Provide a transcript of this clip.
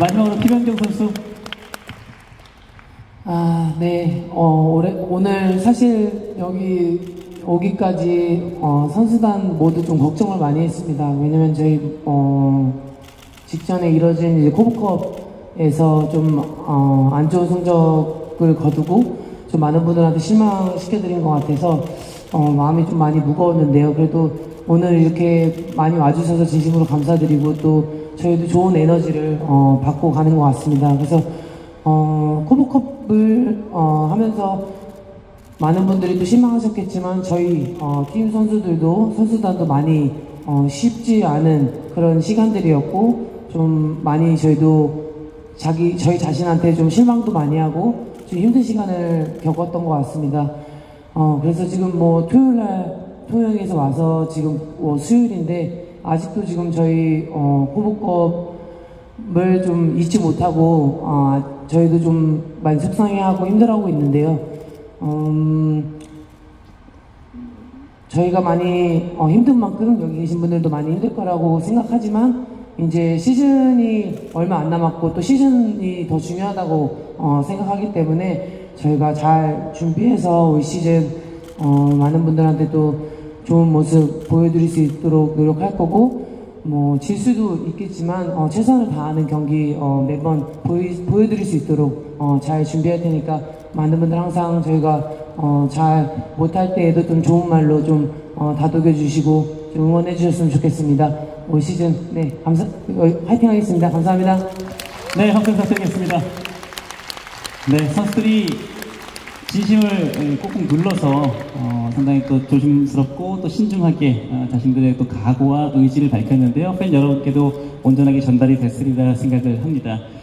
마지막으로 김현경 선수. 네. 오늘 사실 여기 오기까지 선수단 모두 좀 걱정을 많이 했습니다. 왜냐면 저희 직전에 이뤄진 이제 코브컵에서 좀 안 좋은 성적을 거두고 좀 많은 분들한테 실망시켜드린 것 같아서 마음이 좀 많이 무거웠는데요. 그래도 오늘 이렇게 많이 와주셔서 진심으로 감사드리고 또 저희도 좋은 에너지를 받고 가는 것 같습니다. 그래서 코브컵을 하면서 많은 분들이 또 실망하셨겠지만 저희 팀 선수단도 많이 쉽지 않은 그런 시간들이었고 좀 많이 저희도 저희 자신한테 좀 실망도 많이 하고 좀 힘든 시간을 겪었던 것 같습니다. 그래서 지금 뭐 토요일날 통영에서 와서 지금 수요일인데 아직도 지금 저희 코브컵을 좀 잊지 못하고 저희도 좀 많이 속상해하고 힘들어하고 있는데요. 저희가 많이 힘든 만큼 여기 계신 분들도 많이 힘들 거라고 생각하지만 이제 시즌이 얼마 안 남았고 또 시즌이 더 중요하다고 생각하기 때문에 저희가 잘 준비해서 올 시즌 많은 분들한테 또 좋은 모습 보여드릴 수 있도록 노력할 거고 뭐 질 수도 있겠지만 최선을 다하는 경기 매번 보여드릴 수 있도록 잘 준비할 테니까 많은 분들 항상 저희가 잘 못할 때에도 좀 좋은 말로 좀 다독여 주시고 좀 응원해 주셨으면 좋겠습니다. 올 시즌 화이팅 하겠습니다. 감사합니다. 네, 함께 부탁드리겠습니다. 네, 선수들이 진심을 꾹꾹 눌러서 상당히 또 조심스럽고 또 신중하게 자신들의 또 각오와 의지를 밝혔는데요. 팬 여러분께도 온전하게 전달이 됐으리라 생각을 합니다.